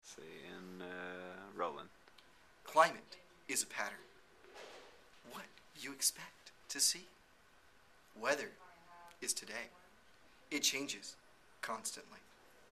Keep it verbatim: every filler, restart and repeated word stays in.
see, and uh, rolling. Climate is a pattern. What you expect to see. Weather is today. It changes constantly.